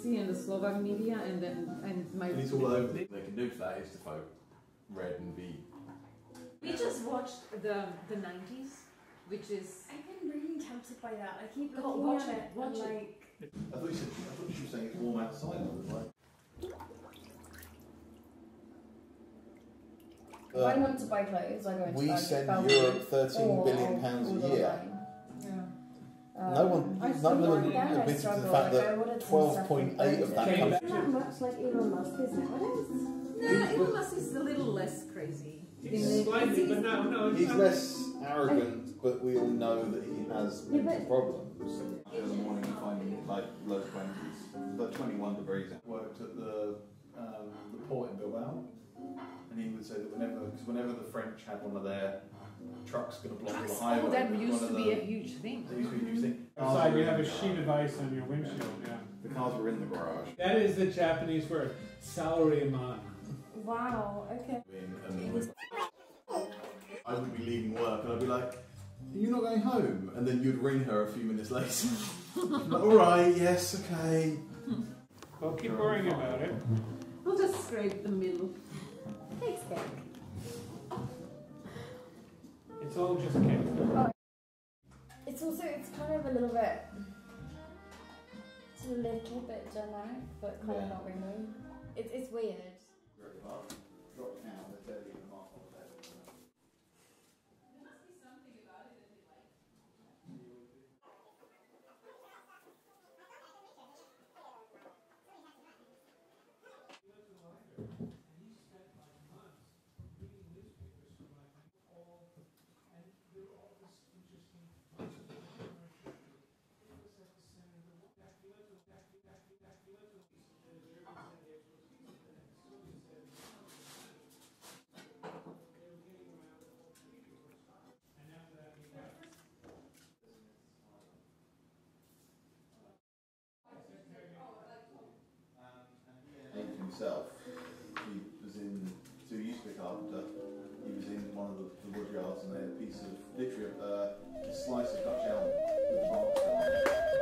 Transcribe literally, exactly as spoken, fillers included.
see in the Slovak media, and then and my. And it's all over. They can do for that is to vote red and be. We just watched the the nineties, which is. I've been really tempted by that. I keep Oh, looking watch at it, it, watch and it. like. I thought you said. I thought you were saying it's warm outside. I was like. If I want to buy clothes, I go into We like send Belgium, Europe thirteen billion pounds a year. Yeah. Um, No one, I none of them yeah, admitted to the struggle. fact like, that twelve point eight of that comes It's not much like Elon Musk is nowadays. No, Elon Musk is a little less crazy. He's slightly, but no, no, it's He's not. less arrogant, but we all know that he has Yeah, mental but- problems. In the morning and finding like low twenties, like twenty-one degrees. Worked at the um, the port in Bilbao, and he would say that whenever, because whenever the French had one of their trucks going to block the highway, Oh, that one used of to the, be a huge thing. That used to be a huge thing. Outside, you have a sheet of ice on your windshield. Yeah. The cars were in the garage. That is the Japanese word, salaryman. Wow. Okay. And then I would be leaving work, and I'd be like, "Are you not going home?" And then you'd ring her a few minutes later. Like, all right, yes, okay. Well, keep worrying about it. We'll just scrape the middle. Thanks, cake. It's all just cake. Oh. It's also, it's kind of a little bit, it's a little bit generic, but kind Yeah. of not really. It's, it's weird. Dropped now, they're thirty and a half on the bed. Himself, he was in, so he used to be a carpenter, he was in one of the, the wood yards, and they had a piece of, literally uh, a slice of Dutch elm with the bark on it.